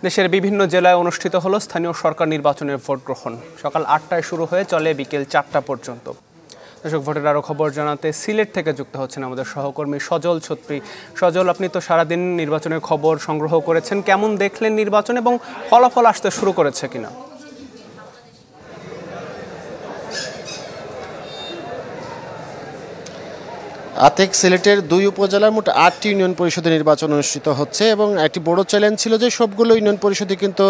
দেশের বিভিন্ন জেলায় অনুষ্ঠিত হলো স্থানীয় সরকার নির্বাচনের ভোট গ্রহণ। সকাল ৮টায় শুরু হয়ে চলে বিকেল ৪টা পর্যন্ত। দর্শক, ভোটের আরও খবর জানাতে সিলেট থেকে যুক্ত হচ্ছেন আমাদের সহকর্মী সজল ছত্রী। সজল, আপনি তো সারাদিন নির্বাচনের খবর সংগ্রহ করেছেন, কেমন দেখলেন নির্বাচন এবং ফলাফল আসতে শুরু করেছে কিনা? আতিক, সিলেটের ২ উপজেলার মোট ৮টি ইউনিয়ন পরিষদের নির্বাচন অনুষ্ঠিত হচ্ছে এবং একটি বড় চ্যালেঞ্জ ছিল যে সবগুলো ইউনিয়ন পরিষদে কিন্তু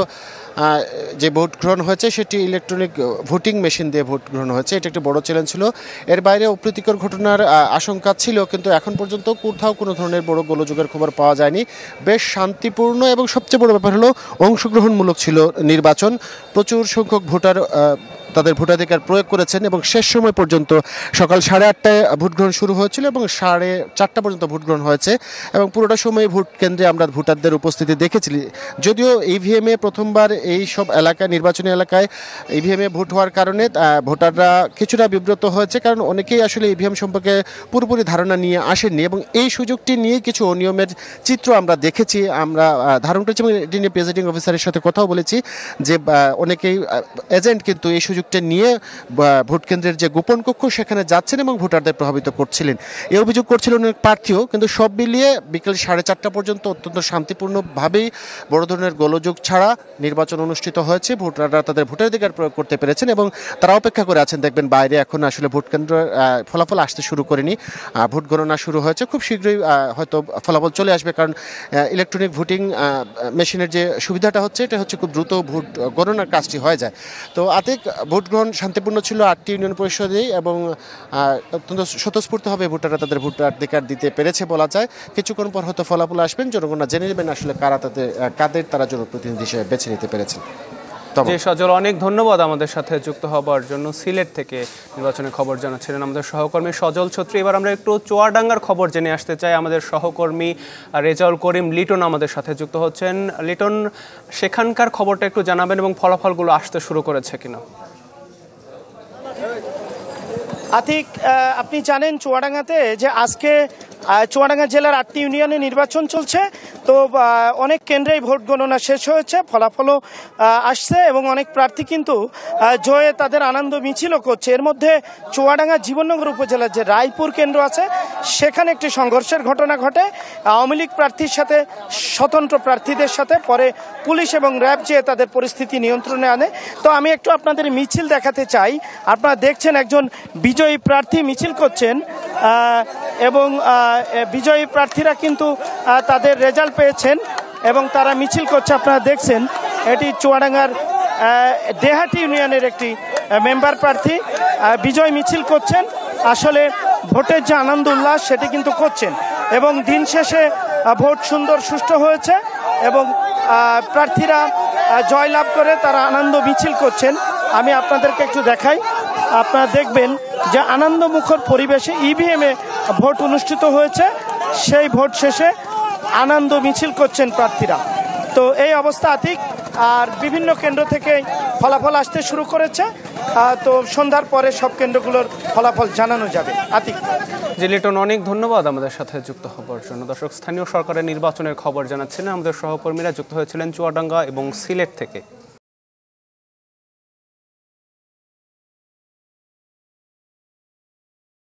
যে ভোট গ্রহণ হয়েছে সেটি ইলেকট্রনিক ভোটিং মেশিন দিয়ে ভোট গ্রহণ হয়েছে। এটা একটি বড় চ্যালেঞ্জ ছিল। এর বাইরে অপ্রীতিকর ঘটনার আশঙ্কা ছিল, কিন্তু এখন পর্যন্ত কোথাও কোনো ধরনের বড় গোলযোগের খবর পাওয়া যায়নি। বেশ শান্তিপূর্ণ এবং সবচেয়ে বড় ব্যাপার হলো অংশগ্রহণমূলক ছিল নির্বাচন। প্রচুর সংখ্যক ভোটার তাদের ভোটাধিকার প্রয়োগ করেছেন এবং শেষ সময় পর্যন্ত সকাল 8:30টায় ভোট গ্রহণ শুরু হয়েছিল এবং 4:30 পর্যন্ত ভোট গ্রহণ হয়েছে এবং পুরোটা সময় ভোট কেন্দ্রে আমরা ভোটারদের উপস্থিতি দেখেছি। যদিও ইভিএমে প্রথমবার এই সব এলাকায়, নির্বাচনী এলাকায় ইভিএমে ভোট হওয়ার কারণে ভোটাররা কিছুটা বিব্রত হয়েছে, কারণ অনেকেই আসলে ইভিএম সম্পর্কে পুরোপুরি ধারণা নিয়ে আসেননি এবং এই সুযোগটি নিয়ে কিছু অনিয়মের চিত্র আমরা দেখেছি। আমরা ধারণ করেছি এবং এটি নিয়ে প্রেসাইডিং অফিসারের সাথে কথাও বলেছি যে অনেকেই এজেন্ট কিন্তু এই সুযোগটা নিয়ে ভোট কেন্দ্রের যে গোপন কক্ষ সেখানে যাচ্ছেন এবং ভোটারদের প্রভাবিত করছিলেন। এই অভিযোগ করছিলেন অনেক প্রার্থীও। কিন্তু সব মিলিয়ে বিকেল 4:30 পর্যন্ত অত্যন্ত শান্তিপূর্ণভাবেই বড় ধরনের গোলযোগ ছাড়া নির্বাচন অনুষ্ঠিত হয়েছে। ভোটাররা তাদের ভোটাধিকার প্রয়োগ করতে পেরেছেন এবং তারা অপেক্ষা করে আছেন। দেখবেন বাইরে এখন আসলে ভোট কেন্দ্রের ফলাফল আসতে শুরু করেনি, ভোট গণনা শুরু হয়েছে। খুব শীঘ্রই হয়তো ফলাফল চলে আসবে, কারণ ইলেকট্রনিক ভোটিং মেশিনের যে সুবিধাটা হচ্ছে এটা হচ্ছে খুব দ্রুত ভোট গণনার কাজটি হয়ে যায়। তো আতিক, ভোট গ্রহণ শান্তিপূর্ণ ছিল 8টি ইউনিয়ন পরিষদেই এবং অত্যন্ত স্বতঃস্ফূর্তভাবে ভোটাররা তাদের ভোটাধিকার দিতে পেরেছে বলা যায়। কিছুক্ষণ পর হয়তো ফলাফল আসবেন, জনগণরা জেনে নেবেন আসলে কাদের তারা জনপ্রতিনিধি হিসেবে বেছে নিতে পেরেছেন। সজল, অনেক ধন্যবাদ আমাদের সাথে যুক্ত হবার জন্য। সিলেট থেকে নির্বাচনের খবর জানাচ্ছিলেন আমাদের সহকর্মী সজল ছত্রী। এবার আমরা একটু চুয়াডাঙ্গার খবর জেনে আসতে চাই। আমাদের সহকর্মী রেজাউল করিম লিটন আমাদের সাথে যুক্ত হচ্ছেন। লিটন, সেখানকার খবরটা একটু জানাবেন এবং ফলাফলগুলো আসতে শুরু করেছে কিনা? আতিক, আপনি জানেন চুয়াডাঙ্গাতে যে আজকে চুয়াডাঙ্গা জেলার 8টি ইউনিয়নে নির্বাচন চলছে। তো অনেক কেন্দ্রেই ভোট গণনা শেষ হয়েছে, ফলাফলও আসছে এবং অনেক প্রার্থী কিন্তু জয়ে তাদের আনন্দ মিছিলও করছে। এর মধ্যে চুয়াডাঙ্গা জীবননগর উপজেলার যে রায়পুর কেন্দ্র আছে সেখানে একটি সংঘর্ষের ঘটনা ঘটে আওয়ামী লীগ প্রার্থীর সাথে স্বতন্ত্র প্রার্থীদের সাথে। পরে পুলিশ এবং র্যাব যেয়ে তাদের পরিস্থিতি নিয়ন্ত্রণে আনে। তো আমি একটু আপনাদের মিছিল দেখাতে চাই। আপনারা দেখছেন একজন বিজয়ী প্রার্থী মিছিল করছেন এবং বিজয়ী প্রার্থীরা কিন্তু তাদের রেজাল্ট পেয়েছেন এবং তারা মিছিল করছে। আপনারা দেখছেন এটি চুয়াডাঙ্গার দেহাটি ইউনিয়নের একটি মেম্বার প্রার্থী বিজয় মিছিল করছেন। আসলে ভোটের যে আনন্দ উল্লাস সেটি কিন্তু করছেন এবং দিন শেষে ভোট সুন্দর সুষ্ঠু হয়েছে এবং প্রার্থীরা জয়লাভ করে তারা আনন্দ মিছিল করছেন। আমি আপনাদেরকে একটু দেখাই। আপনারা দেখবেন যে আনন্দমুখর পরিবেশে ইভিএমে ভোট অনুষ্ঠিত হয়েছে। সেই ভোট শেষে আনন্দ মিছিল করছেন প্রার্থীরা। তো এই অবস্থা আতিক, আর বিভিন্ন কেন্দ্র থেকে ফলাফল আসতে শুরু করেছে। তো সন্ধ্যার পরে সব কেন্দ্রগুলোর ফলাফল জানানো যাবে। আতিক। জি লিটন, অনেক ধন্যবাদ আমাদের সাথে যুক্ত হবার জন্য। দর্শক, স্থানীয় সরকারের নির্বাচনের খবর জানাচ্ছিলেন আমাদের সহকর্মীরা, যুক্ত হয়েছিলেন চুয়াডাঙ্গা এবং সিলেট থেকে।